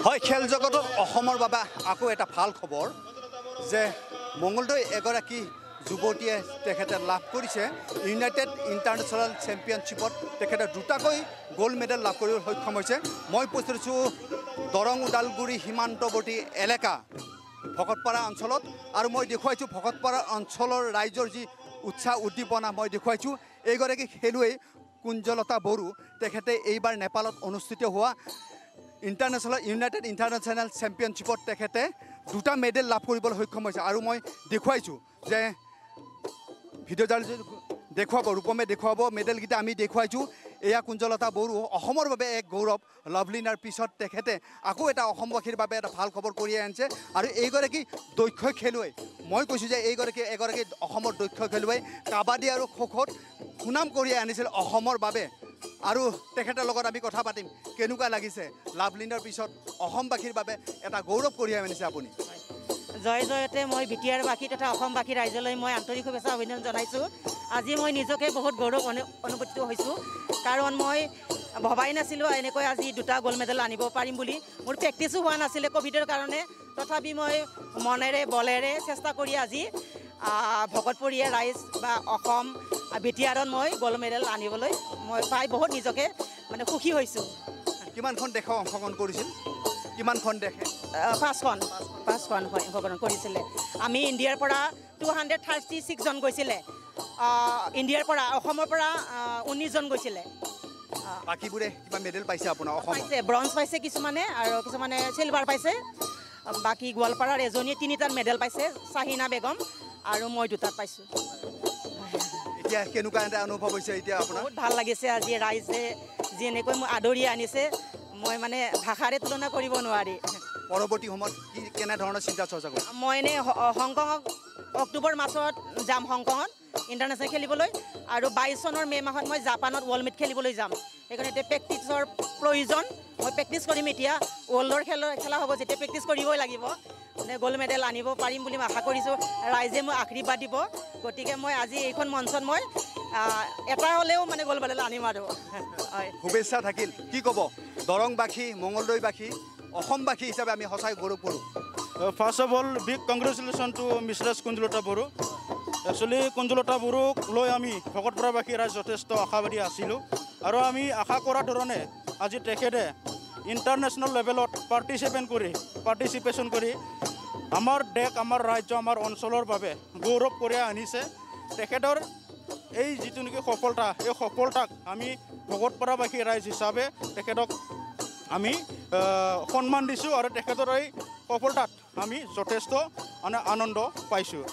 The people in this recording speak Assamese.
হয় খেল জগতত অসমৰ বাবে আকৌ এটা ভাল খবৰ যে মঙ্গলদৈ এগৰাকী যুৱতীয়ে তেখেতে লাভ কৰিছে ইউনাইটেড ইণ্টাৰনেশ্যনেল চেম্পিয়নশ্বিপত তেখেতে দুটাকৈ গোল্ড মেডেল লাভ কৰিবলৈ সক্ষম হৈছে। মই উপস্থিত আছোঁ দৰং ওদালগুৰি সীমান্তৱৰ্তী এলেকা ভকতপাৰা অঞ্চলত আৰু মই দেখুৱাইছোঁ ভকতপাৰা অঞ্চলৰ ৰাইজৰ যি উৎসাহ উদ্দীপনা মই দেখুৱাইছোঁ। এইগৰাকী খেলুৱৈ কুঞ্জলতা বড়ো তেখেতে এইবাৰ নেপালত অনুষ্ঠিত হোৱা ইউনাইটেড ইণ্টাৰনেশ্যনেল চেম্পিয়নশ্বিপত তেখেতে দুটা মেডেল লাভ কৰিবলৈ সক্ষম হৈছে আৰু মই দেখুৱাইছোঁ যে ভিডিঅ' জাল দেখুৱাব ৰূপমে দেখুৱাব মেডেলকেইটা আমি দেখুৱাইছোঁ। এয়া কুঞ্জলতা বড়ো অসমৰ বাবে এক গৌৰৱ। লাভলিনাৰ পিছত তেখেতে আকৌ এটা অসমবাসীৰ বাবে এটা ভাল খবৰ কঢ়িয়াই আনিছে আৰু এইগৰাকী দক্ষ খেলুৱৈ মই কৈছোঁ যে এগৰাকী অসমৰ দক্ষ খেলুৱৈ কাবাডী আৰু খোখোত সুনাম কঢ়িয়াই আনিছিল অসমৰ বাবে আৰু তেখেতৰ লগত আমি কথা পাতিম কেনেকুৱা লাগিছে লাভলিনাৰ পিছত অসমবাসীৰ বাবে এটা গৌৰৱ কঢ়িয়াই আনিছে আপুনি। জয় জয়তে মই বিটিআৰবাসী তথা অসমবাসী ৰাইজলৈ মই আন্তৰিক শুভেচ্ছা অভিনন্দন জনাইছোঁ। আজি মই নিজকে বহুত গৌৰৱ অনুভূত হৈছোঁ কাৰণ মই ভবাই নাছিলোঁ এনেকৈ আজি দুটা গোল্ড মেডেল আনিব পাৰিম বুলি। মোৰ প্ৰেক্টিছো হোৱা নাছিলে ক'ভিডৰ কাৰণে, তথাপি মই মনেৰে বলেৰে চেষ্টা কৰি আজি ভকতপুৰীয়া ৰাইজ বা অসম বিটিআৰত মই গোল্ড মেডেল আনিবলৈ মই পাই বহুত নিজকে মানে সুখী হৈছোঁ। কিমানখন দেশে অংশগ্ৰহণ কৰিছিল? কিমানখন দেশে? পাঁচখন অংশগ্ৰহণ কৰিছিলে। আমি ইণ্ডিয়াৰ পৰা 236 জন গৈছিলে, ইণ্ডিয়াৰ পৰা অসমৰ পৰা 19 জন গৈছিলে। বাকীবোৰে কিবা মেডেল পাইছে আপোনাৰ? পাইছে, ব্ৰঞ্জ পাইছে কিছুমানে আৰু কিছুমানে চিলভাৰ পাইছে। বাকী গোৱালপাৰাৰ এজনীয়ে 3টাত মেডেল পাইছে, চাহিনা বেগম, আৰু মই 2টাত পাইছোঁ। এতিয়া কেনেকুৱা এটা অনুভৱ হৈছে এতিয়া আপোনাৰ? বহুত ভাল লাগিছে। আজি ৰাইজে যি এনেকৈ মোক আদৰি আনিছে মই মানে ভাষাৰে তুলনা কৰিব নোৱাৰি। পৰৱৰ্তী সময়ত কি কেনেধৰণৰ চিন্তা চৰ্চা কৰিম? মই এনেই হংকঙত অক্টোবৰ মাহত যাম হংকঙত ইণ্টাৰনেশ্যনেল খেলিবলৈ, আৰু 22 চনৰ মে' মাহত মই জাপানত ৱৰ্ল্ড মিট খেলিবলৈ যাম। সেইকাৰণে এতিয়া প্ৰেক্টিছৰ প্ৰয়োজন। মই প্ৰেক্টিছ কৰিম এতিয়া। ৱৰ্ল্ডৰ খেলা হ'ব যেতিয়া প্ৰেক্টিছ কৰিবই লাগিব। মানে গোল্ড মেডেল আনিব পাৰিম বুলি মই আশা কৰিছোঁ। ৰাইজে মোক আশীৰ্বাদ দিব। গতিকে মই আজি এইখন মঞ্চত মই এটা হ'লেও মানে গোল্ড মেডেল আনিম আৰু। হয়, শুভেচ্ছা থাকিল। কি ক'ব দৰংবাসী, মঙ্গলদৈবাসী, অসমবাসী হিচাপে আমি সঁচাই গৌৰৱ কৰোঁ। First of all big congratulation to Mrs Kunjalata Boro. Actually কুঞ্জলতা বড়োক লৈ আমি ভকতপাৰাবাসী ৰাইজ যথেষ্ট আশাবাদী আছিলোঁ আৰু আমি আশা কৰা ধৰণে আজি তেখেতে ইণ্টাৰনেশ্যনেল লেভেলত পাৰ্টিচিপেশ্যন কৰি আমাৰ দেশ, আমাৰ ৰাজ্য, আমাৰ অঞ্চলৰ বাবে গৌৰৱ কঢ়িয়াই আনিছে। তেখেতৰ এই যিটো নেকি সফলতা, এই সফলতাক আমি ভকতপাৰাবাসী ৰাইজ হিচাপে তেখেতক আমি সন্মান দিছোঁ আৰু তেখেতৰ এই সফলতাত আমি যথেষ্ট আনন্দ পাইছোঁ।